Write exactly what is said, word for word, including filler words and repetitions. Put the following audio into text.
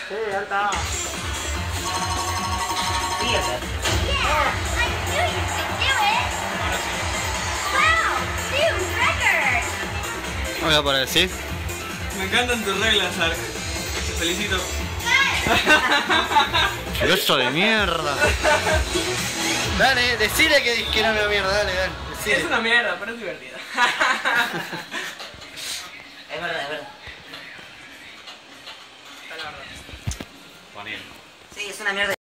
Sí, ya está. Fíjate. Yeah, I knew you could do it. Wow, new record. Hola para decir. Me encantan tus reglas, Ark. Te felicito. Filoso de mierda. Dale, decile que, que no me da mierda, dale, dale. Decile. Es una mierda, pero es divertida. Es verdad, es verdad. Está la verdad. Sí, es una mierda.